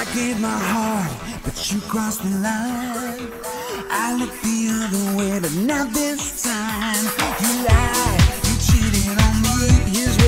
gave my heart, but you crossed the line. I looked the other way, but not this time. You lied, you cheated on me. Here's